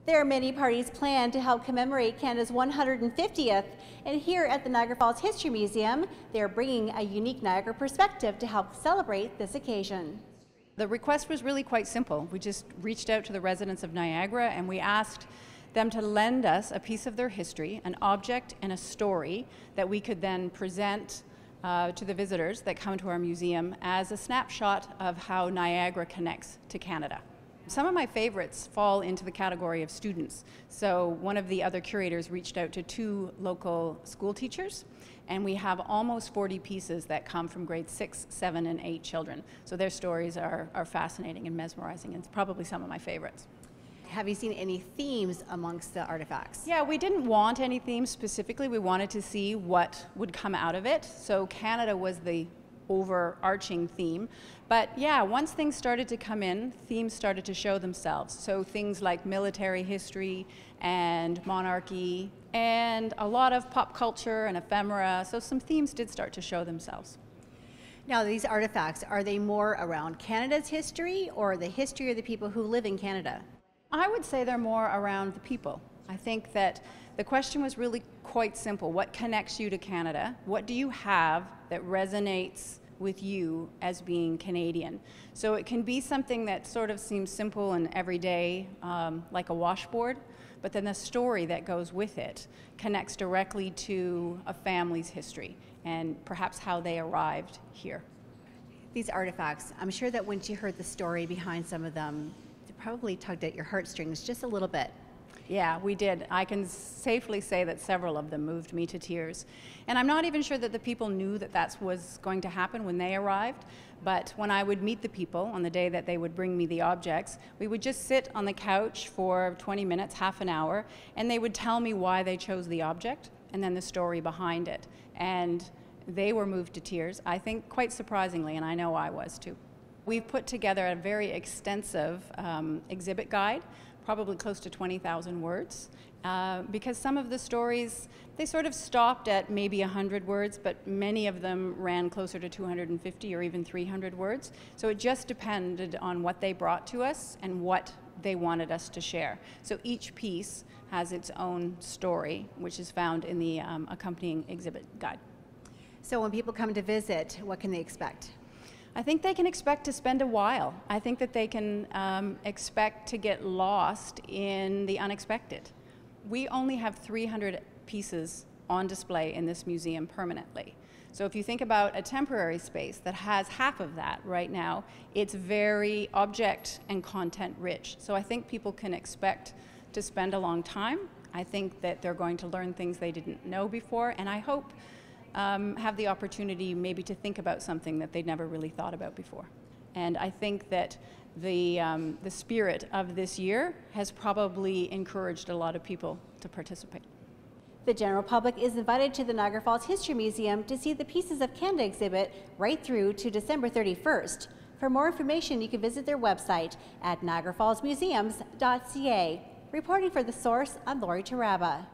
There are many parties planned to help commemorate Canada's 150th, and here at the Niagara Falls History Museum, they are bringing a unique Niagara perspective to help celebrate this occasion. The request was really quite simple. We just reached out to the residents of Niagara and we asked them to lend us a piece of their history, an object and a story that we could then present to the visitors that come to our museum as a snapshot of how Niagara connects to Canada. Some of my favorites fall into the category of students. So one of the other curators reached out to 2 local school teachers, and we have almost 40 pieces that come from grades 6, 7, and 8 children. So their stories are fascinating and mesmerizing, and it's probably some of my favorites. Have you seen any themes amongst the artifacts? Yeah, we didn't want any themes specifically. We wanted to see what would come out of it. So Canada was the overarching theme. But yeah, once things started to come in, themes started to show themselves. So things like military history and monarchy and a lot of pop culture and ephemera. So some themes did start to show themselves. Now, these artifacts, are they more around Canada's history or the history of the people who live in Canada? I would say they're more around the people. I think that the question was really quite simple. What connects you to Canada? What do you have that resonates with you as being Canadian? So it can be something that sort of seems simple and everyday, like a washboard, but then the story that goes with it connects directly to a family's history and perhaps how they arrived here. These artifacts, I'm sure that once you heard the story behind some of them, it probably tugged at your heartstrings just a little bit. Yeah, we did. I can safely say that several of them moved me to tears. And I'm not even sure that the people knew that that was going to happen when they arrived, but when I would meet the people on the day that they would bring me the objects, we would just sit on the couch for 20 minutes, half an hour, and they would tell me why they chose the object and then the story behind it. And they were moved to tears, I think quite surprisingly, and I know I was too. We've put together a very extensive exhibit guide, probably close to 20,000 words, because some of the stories, they sort of stopped at maybe 100 words, but many of them ran closer to 250 or even 300 words. So it just depended on what they brought to us and what they wanted us to share. So each piece has its own story, which is found in the accompanying exhibit guide. So when people come to visit, what can they expect? I think they can expect to spend a while. I think that they can expect to get lost in the unexpected. We only have 300 pieces on display in this museum permanently. So if you think about a temporary space that has half of that right now, it's very object and content rich. So I think people can expect to spend a long time. I think that they're going to learn things they didn't know before, and I hope have the opportunity maybe to think about something that they'd never really thought about before. And I think that the spirit of this year has probably encouraged a lot of people to participate. The general public is invited to the Niagara Falls History Museum to see the Pieces of Canada exhibit right through to December 31st. For more information, you can visit their website at niagarafallsmuseums.ca. Reporting for The Source, I'm Lori Taraba.